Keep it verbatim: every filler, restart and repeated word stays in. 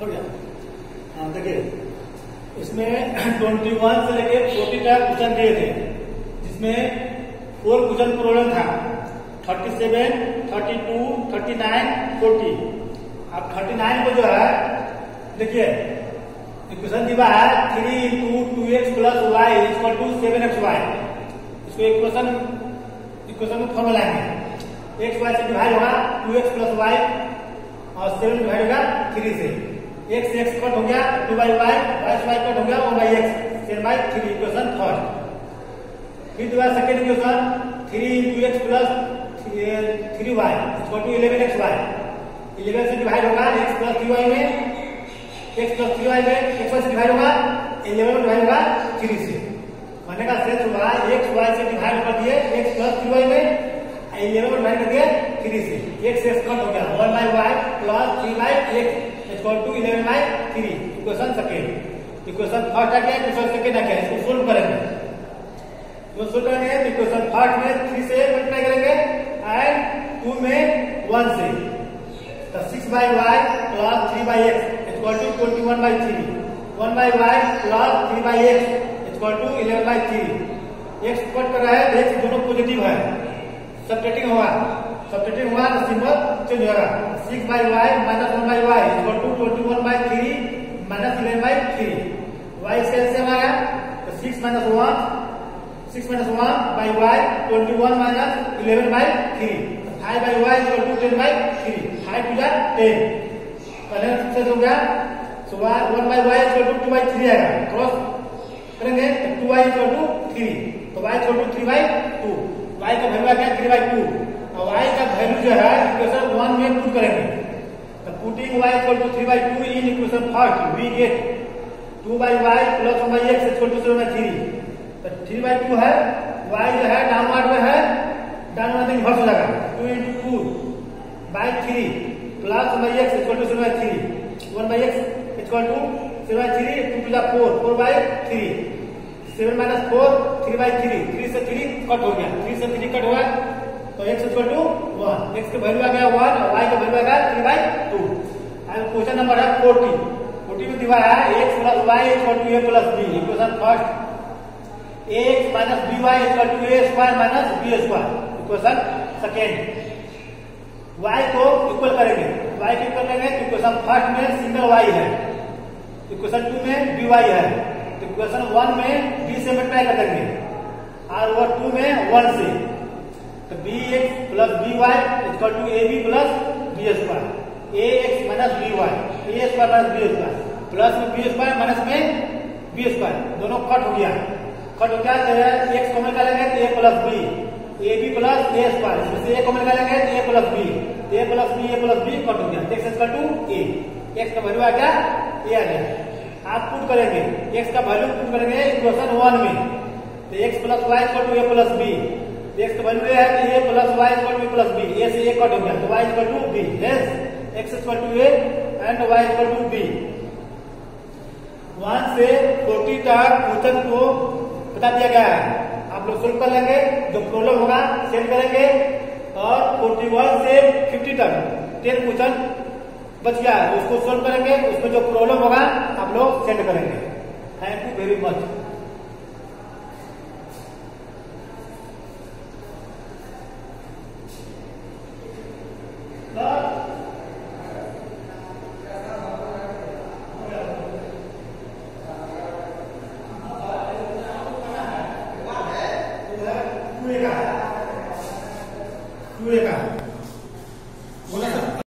हो गया। हाँ देखिए, इसमें ट्वेंटी वन से लेके फोर्टी तक क्वेश्चन दिए थे, जिसमें फोर क्वेश्चन प्रॉब्लम था, thirty seven, thirty two, thirty nine, forty. अब थर्टी नाइन को जो है देखिए इक्वेशन दिया है three into two x plus y equal to seven x y. इसको इक्वेशन इक्वेशन में फॉर्मूला है, एक्स वाई से डिवाइड होगा टू एक्स प्लस वाई और सेवन डिवाइड होगा थ्री से, एक्स से एक्स कट हो गया, टू बाई वाई, वाई से वाई कट हो गया, one by x, seven by three. Equation first. फिर दोबारा second equation three into x plus three y equal to eleven x y. Eleven से divide होगा x plus three y में, x plus three y में x y से divide होगा, eleven में divide होगा थ्री से। मैंने का शेष हुआ एक्स वाई से डिवाइड कर दिए एक्स प्लस थ्री वाई में, इलेवन में डिवाइड कर दिए थ्री से, एक्स एक्स कट हो गया, one by y plus three by x equal to eleven by three. Equation second. Equation first आ गया, इक्वेशन सेकेंड आ गया। इसको सोल्व करेंगे, तो सोल्व करेंगे इक्वेशन फर्स्ट में थ्री से मल्टीप्लाई करेंगे एंड टू में वन से, तो six by y plus three by x equal to twenty one by three, one by y plus three by x equal to eleven by three. X cut कर रहा है, x दोनों positive है, subtracting होगा, subtracting हुआ तो symbol change होगा। Six by y minus one by y equal to twenty one by three minus eleven by three. Y से एलसीएम आ गया तो six minus one, six minus one by y twenty one minus eleven by three, five by y equal to ten by three, five two जा ten. पहले success हो गया, so one by y equal to two by three आएगा, cross करेंगे two y equal to three, तो y equal to three by two, y का value आ गया थ्री बाई टू, और वाई का वैल्यू जो है इक्वेशन वन में पुट करेंगे, तो putting y equal to three by two in equation first we get two by y plus one by x equal to seven by three. तो three by two है, y जो है downward में है, downward में inverse हो जाएगा, two into two by three plus one by x equal to seven by three, one by x equal to seven by three, two two जा four, four by three, seven minus four, three by three, three से three cut हो गया, three से three cut हुआ तो x equal to one, x का value आ गया वन और वाई का वैल्यू आ गया three by to. Question number है फोर्टी। फोर्टी में दिया है x plus y equal to a plus b. Equation first x minus b y equal to a square minus b square. Equation second y को equal करेंगे, y को equal करेंगे तो equation first में single y है, equation two में b y है, तो इक्वेशन वन में बी से मल्टीप्लाई कर देंगे और वो टू में वन से, तो b x plus b y equal to a b plus b square, a x minus b y, a square minus b square, plus में बी स्क्वायर माइनस में बी स्क्वायर, दोनों कट हो गया, cut हो गया तो एक्स कॉमन निकालेंगे तो a plus b, a b plus a square, इसमें से ए कॉमन निकालेंगे तो a plus b, a plus b a plus b cut हो गया, x equal to a, x का वैल्यू आ गया ए आ गया। आप पुट करेंगे एक्स का वैल्यू पुट करेंगे इक्वेशन वन में, तो x plus y equal to a plus b, x का वैल्यू है तो a plus y equal to plus b, a से ए कट हो गया तो y equal to b, hence x equal to a and y equal to b. One से forty तक question को बता दिया गया है, आप लोग सोल्व कर लेंगे, जो प्रॉब्लम होगा सेंड करेंगे, और फोर्टी वन से फिफ्टी तक टेन क्वेश्चन बच गया है उसको सोल्व करेंगे, उसमें जो प्रॉब्लम होगा आप लोग सेंड करेंगे। Thank you very much. टू ए का